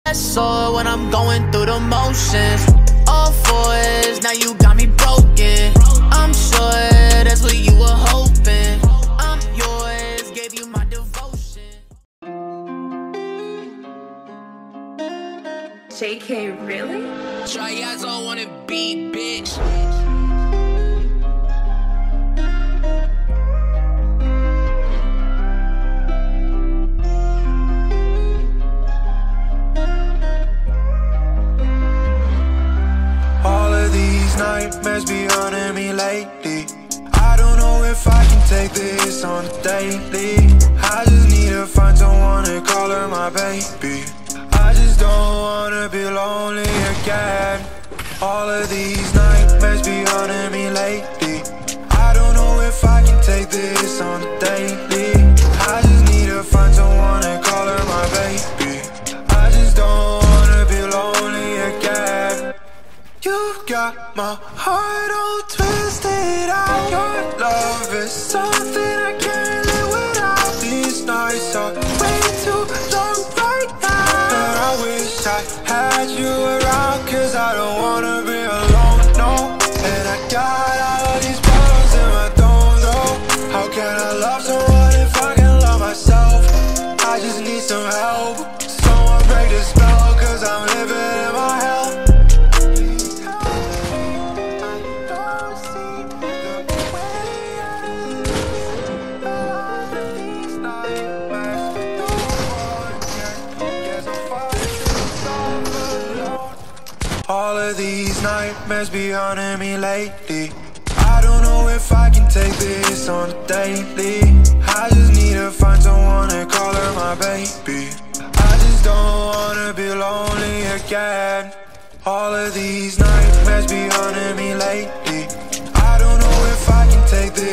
sore when I'm going through the motions. All fours, now you got me broken. I'm sure that's what you were hoping. I'm yours, gave you my devotion. JK, really? Tryouts don't wanna be, bitch. Nightmares be haunting me lately. I don't know if I can take this on a daily. I just need to find someone to call her my baby. I just don't wanna be lonely again. All of these nightmares be haunting me lately. I don't know if I can take this on a daily. I just need to find someone to call her my baby. I just don't wanna be lonely again. You got my heart all twisted out. Your love is something I can't live without. These nights are way too long right now, but I wish I had you around, cause I don't wanna be alone, no. And I got all of these problems and I don't know how can I love someone if I can't love myself. I just need some help, someone break the spell, cause I'm living in my hell. All of these nightmares be haunting me lately. I don't know if I can take this on a daily. I just need to find someone to call her my baby. I just don't wanna be lonely again. All of these nightmares be haunting me lately. I don't know if I can take this